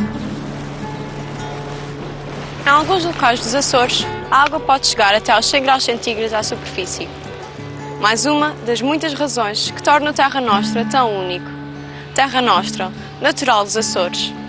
Em alguns locais dos Açores, a água pode chegar até aos 100 graus centígrados à superfície. Mais uma das muitas razões que torna o Terra Nostra tão único. Terra Nostra, natural dos Açores.